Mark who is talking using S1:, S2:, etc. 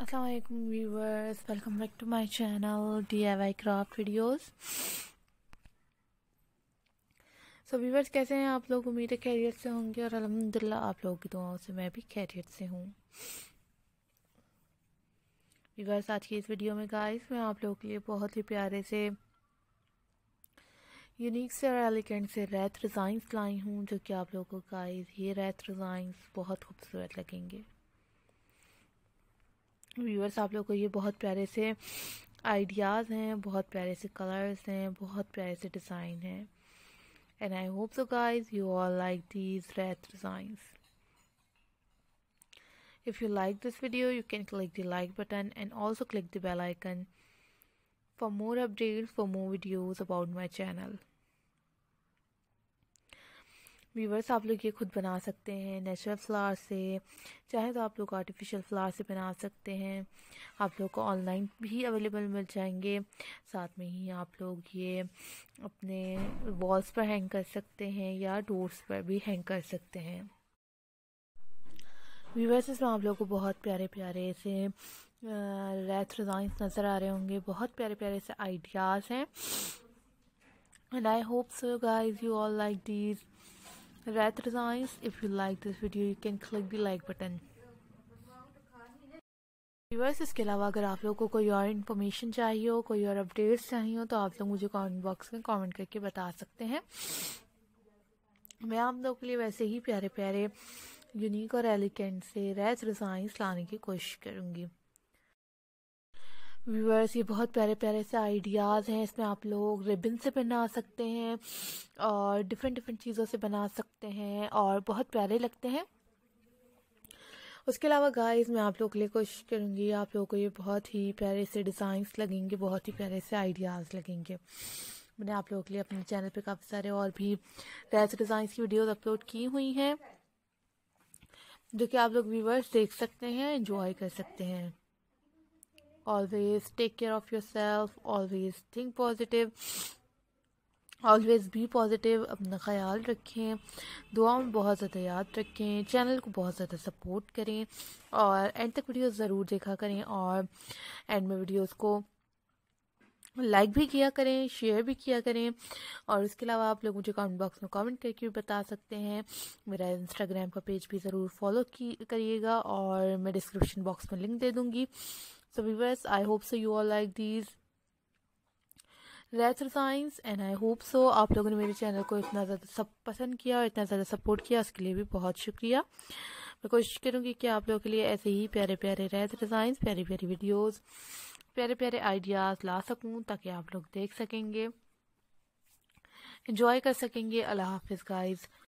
S1: अस्सलाम वालेकुम viewers, welcome back to my channel DIY craft videos. So viewers, कैसे हैं आप लोग? उम्मीद है खैरियत से होंगे और अल्हम्दुलिल्लाह आप लोगों की दुआओं से मैं भी खैरियत से हूँ। व्यूवर्स, आज की इस वीडियो में गाइस मैं आप लोगों के लिए बहुत ही प्यारे से यूनिक से और एलिगेंट से रैत डिज़ाइंस लाई हूँ, जो कि आप लोगों को गाइस ये रैत डिज़ाइंस बहुत खूबसूरत लगेंगे। व्यूअर्स, आप लोग को ये बहुत प्यारे से आइडियाज़ हैं, बहुत प्यारे से कलर्स हैं, बहुत प्यारे से डिज़ाइन हैं, and I hope so guys you all like these red designs. If you like this video, you can click the like button and also click the bell icon for more updates, for more videos about my channel. Viewers, आप लोग ये खुद बना सकते हैं natural flower से, चाहे तो आप लोग आर्टिफिशियल फ्लावर से बना सकते हैं। आप लोग को ऑनलाइन भी अवेलेबल मिल जाएंगे। साथ में ही आप लोग ये अपने वॉल्स पर हैंग कर सकते हैं या डोर्स पर भी हैंग कर सकते हैं। व्यूवर्स, इसमें आप लोग को बहुत प्यारे प्यारे से रैथ डिज़ाइंस नज़र आ रहे होंगे, बहुत प्यारे प्यारे से आइडियाज़ हैं, and I hope so guys you all like these red designs. If you like this video, you can click the like button. Viewers, इसके अलावा अगर आप लोगों को कोई और इन्फॉर्मेशन चाहिए हो, कोई और अपडेट्स चाहिए हो, तो आप लोग मुझे कमेंट बॉक्स में कमेंट करके बता सकते हैं। मैं आप लोगों के लिए वैसे ही प्यारे प्यारे यूनिक और एलिगेंट से रेड डिज़ाइंस लाने की कोशिश करूँगी। व्यूअर्स, ये बहुत प्यारे प्यारे से आइडियाज़ हैं। इसमें आप लोग रिबन से बना सकते हैं और डिफरेंट डिफरेंट चीज़ों से बना सकते हैं और बहुत प्यारे लगते हैं। उसके अलावा गाइस, मैं आप लोगों के लिए कोशिश करूँगी, आप लोगों को ये बहुत ही प्यारे से डिज़ाइंस लगेंगे, बहुत ही प्यारे से आइडियाज़ लगेंगे। मैंने आप लोगों के लिए अपने चैनल पे काफ़ी सारे और भी रेड डिज़ाइंस की वीडियोस अपलोड की हुई हैं, जो कि आप लोग व्यूअर्स देख सकते हैं, एंजॉय कर सकते हैं। Always take care of yourself, always think positive, always be positive। अपना ख्याल रखें, दुआ में बहुत ज़्यादा याद रखें, चैनल को बहुत ज़्यादा सपोर्ट करें और एंड तक वीडियोस ज़रूर देखा करें, और एंड में वीडियोस को लाइक भी किया करें, शेयर भी किया करें। और इसके अलावा आप लोग मुझे कमेंट बॉक्स में कमेंट करके भी बता सकते हैं। मेरा इंस्टाग्राम का पेज भी ज़रूर फॉलो करिएगा और मैं डिस्क्रिप्शन बॉक्स में लिंक दे दूँगी। So viewers, I hope so you all like these red designs and I hope so आप लोगों ने मेरे चैनल को इतना ज़्यादा सब पसंद किया और इतना ज़्यादा सपोर्ट किया, उसके लिए भी बहुत शुक्रिया। मैं कोशिश करूँगी कि आप लोगों के लिए ऐसे ही प्यारे प्यारे red designs, प्यारी प्यारी वीडियोस, प्यारे प्यारे आइडियाज़ ला सकूँ, ताकि आप लोग देख सकेंगे, एंजॉय कर सकेंगे। अल्लाह हाफिज़ गाइज़।